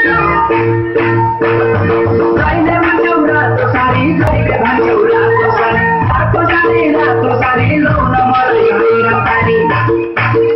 कहिले भन्छौ रातो साडी कहिले भन्छौ रातो साडी आएको जाने रातो साडी लाउन मलाई हैरान पानी